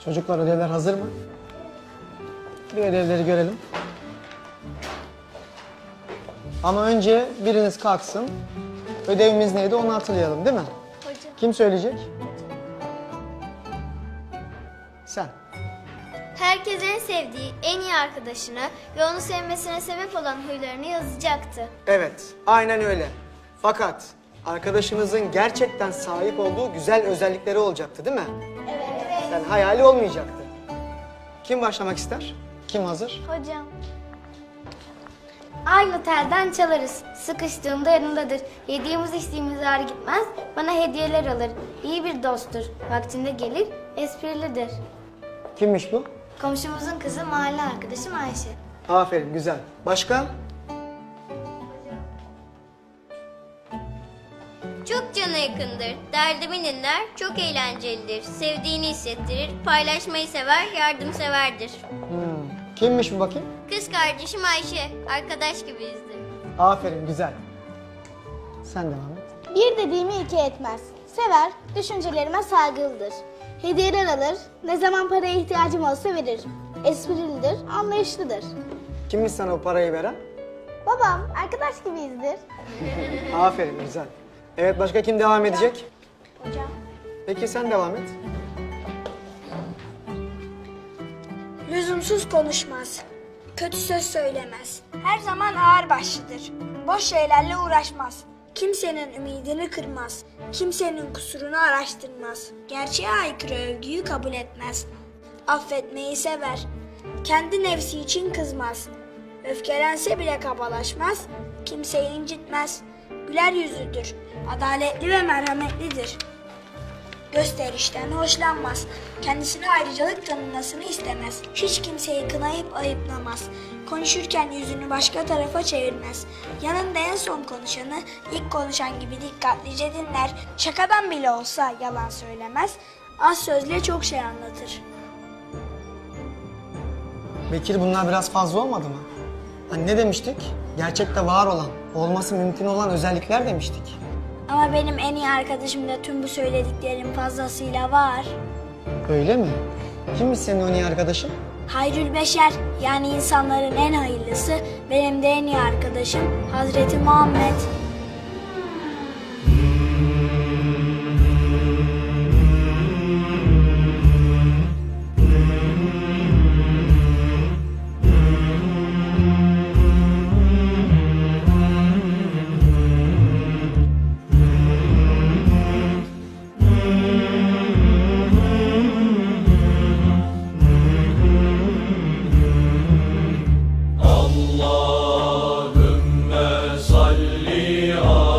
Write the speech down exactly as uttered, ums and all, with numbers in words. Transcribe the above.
Çocuklar ödevler hazır mı? Bir ödevleri görelim. Ama önce biriniz kalksın. Ödevimiz neydi onu hatırlayalım değil mi? Hocam. Kim söyleyecek? Sen. Herkes en sevdiği, en iyi arkadaşını ve onu sevmesine sebep olan huylarını yazacaktı. Evet, aynen öyle. Fakat arkadaşınızın gerçekten sahip olduğu güzel özellikleri olacaktı değil mi? Evet. Yani hayali olmayacaktı. Kim başlamak ister? Kim hazır? Hocam. Aynı telden çalarız. Sıkıştığımda yanımdadır. Yediğimiz içtiğimiz ağır gitmez. Bana hediyeler alır. İyi bir dosttur. Vaktinde gelir, esprilidir. Kimmiş bu? Komşumuzun kızı mahalle arkadaşım Ayşe. Aferin, güzel. Başka? Çok cana yakındır, derdimi dinler, çok eğlencelidir, sevdiğini hissettirir, paylaşmayı sever, yardımseverdir. Hmm. Kimmiş bu bakayım? Kız kardeşim Ayşe, arkadaş gibiyizdir. Aferin, güzel. Sen devam et. Bir dediğimi iki etmez. Sever, düşüncelerime saygılıdır. Hediyeler alır, ne zaman paraya ihtiyacım olsa verir. Esprilidir, anlayışlıdır. Kimmiş sana bu parayı veren? Babam, arkadaş gibiyizdir. Aferin, güzel. Evet, başka kim devam edecek? Hocam. Peki sen devam et. Lüzumsuz konuşmaz. Kötü söz söylemez. Her zaman ağırbaşlıdır. Boş şeylerle uğraşmaz. Kimsenin ümidini kırmaz. Kimsenin kusurunu araştırmaz. Gerçeğe aykırı övgüyü kabul etmez. Affetmeyi sever. Kendi nefsi için kızmaz. Öfkelense bile kabalaşmaz. Kimseyi incitmez. Güler yüzlüdür. Adaletli ve merhametlidir. Gösterişten hoşlanmaz. Kendisine ayrıcalık tanınmasını istemez. Hiç kimseyi kınayıp ayıplamaz. Konuşurken yüzünü başka tarafa çevirmez. Yanında en son konuşanı ilk konuşan gibi dikkatlice dinler. Şakadan bile olsa yalan söylemez. Az sözle çok şey anlatır. Bekir, bunlar biraz fazla olmadı mı? Hani ne demiştik? Gerçekte var olan, olması mümkün olan özellikler demiştik. Ama benim en iyi arkadaşım da tüm bu söylediklerim fazlasıyla var. Öyle mi? Kimmiş senin o iyi arkadaşın? Hayrül Beşer, yani insanların en hayırlısı, benim de en iyi arkadaşım Hazreti Muhammed. Allahümme salli ala